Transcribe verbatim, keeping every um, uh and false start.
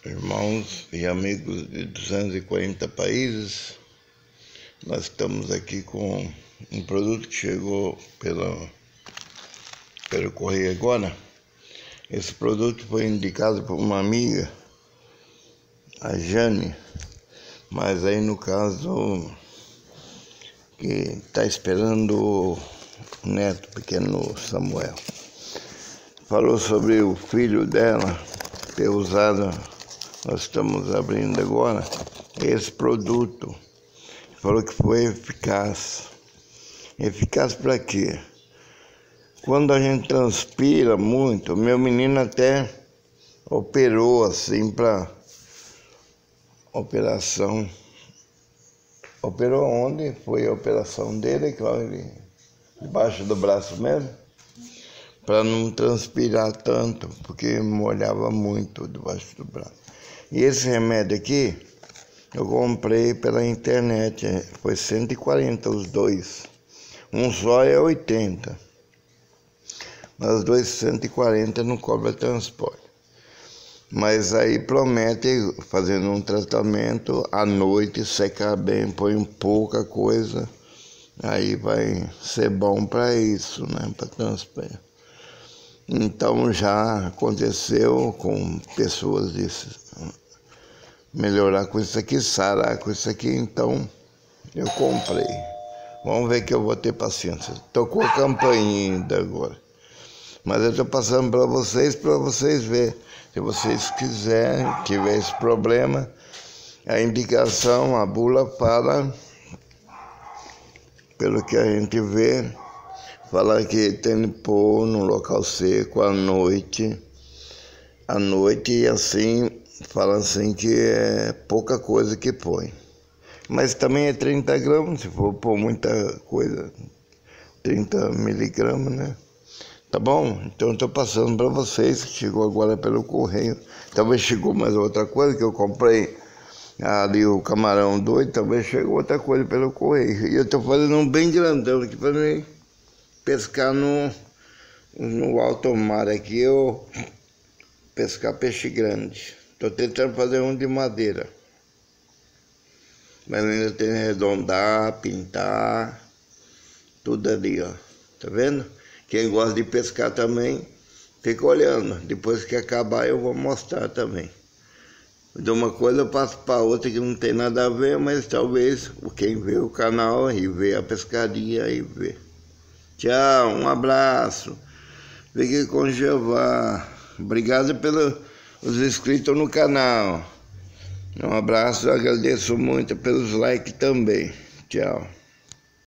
Irmãos e amigos de duzentos e quarenta países, nós estamos aqui com um produto que chegou pelo, pelo correio agora. Esse produto foi indicado por uma amiga, a Jane, mas aí no caso que está esperando o neto pequeno Samuel. Falou sobre o filho dela ter usado, nós estamos abrindo agora, esse produto. Falou que foi eficaz. Eficaz para quê? Quando a gente transpira muito, meu menino até operou assim para operação. Operou onde? Foi a operação dele, que ele, debaixo do braço mesmo, para não transpirar tanto, porque molhava muito debaixo do braço. E esse remédio aqui, eu comprei pela internet, foi cento e quarenta os dois. Um só é oitenta. Mas os dois cento e quarenta não cobra transporte. Mas aí promete, fazendo um tratamento, à noite secar bem, põe pouca coisa, aí vai ser bom para isso, né? Para transporte. Então já aconteceu com pessoas disso, melhorar com isso aqui, sarar com isso aqui, então eu comprei. Vamos ver que eu vou ter paciência. Tocou a campainha ainda agora. Mas eu estou passando para vocês, para vocês verem. Se vocês quiserem, tiver esse problema, a indicação, a bula fala, pelo que a gente vê, fala que tem que pôr no local seco à noite, à noite e assim, fala assim que é pouca coisa que põe. Mas também é trinta gramas, se for pôr muita coisa, trinta miligramas, né? Tá bom? Então eu tô passando para vocês, que chegou agora pelo correio. Talvez chegou mais outra coisa, que eu comprei ali o camarão doido, talvez chegou outra coisa pelo correio. E eu tô fazendo um bem grandão aqui para mim pescar no, no alto mar aqui, eu pescar peixe grande. Tô tentando fazer um de madeira. Mas ainda tem que arredondar, pintar, tudo ali, ó. Tá vendo? Quem gosta de pescar também, fica olhando. Depois que acabar eu vou mostrar também. De uma coisa eu passo para outra que não tem nada a ver, mas talvez quem vê o canal e vê a pescaria aí vê. Tchau, um abraço. Fique com Jeová. Obrigado pelos inscritos no canal. Um abraço, eu agradeço muito pelos likes também. Tchau.